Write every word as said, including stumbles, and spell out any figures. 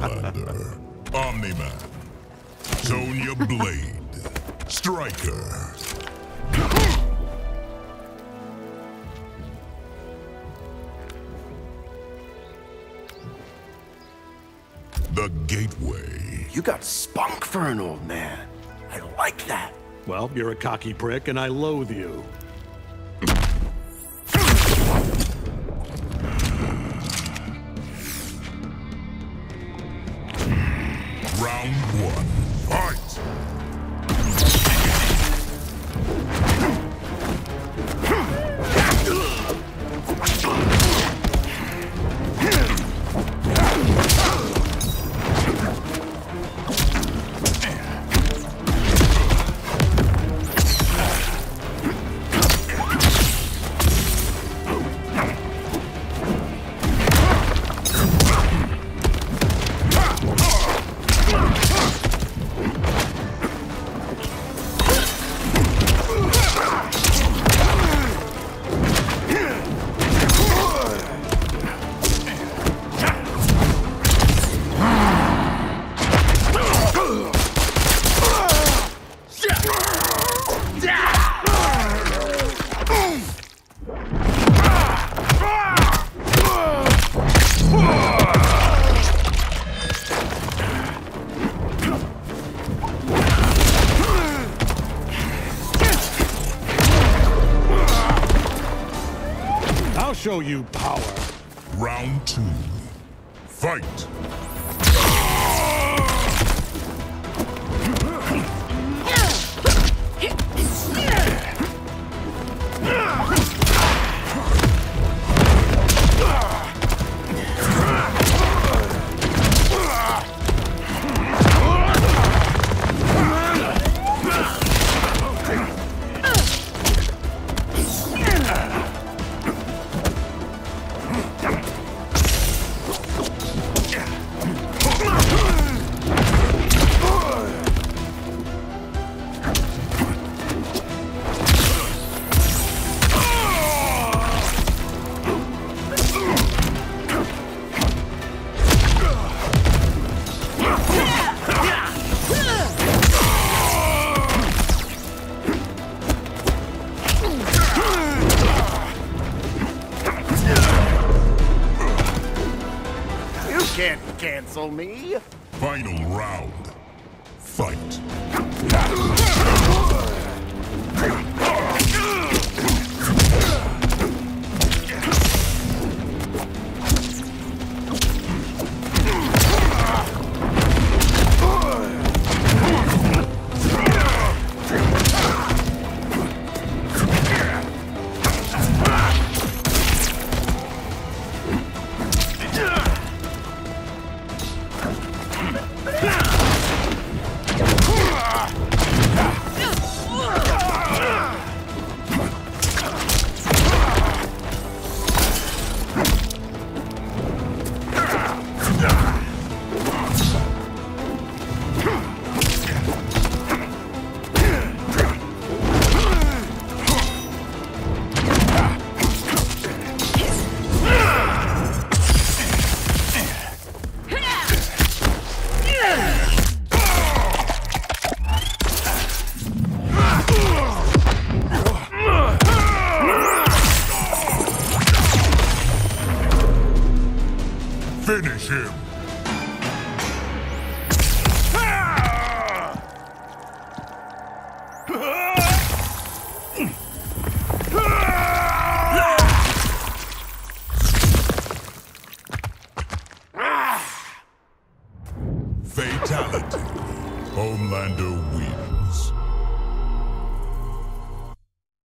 Homelander, OmniMan, Sonya Blade, Striker. The Gateway. You got spunk for an old man. I like that. Well, you're a cocky prick, and I loathe you. Round one, fight! I'll show you power. Round two, fight! Can't cancel me. Final round, fight! Finish him! Fatality. Homelander wins.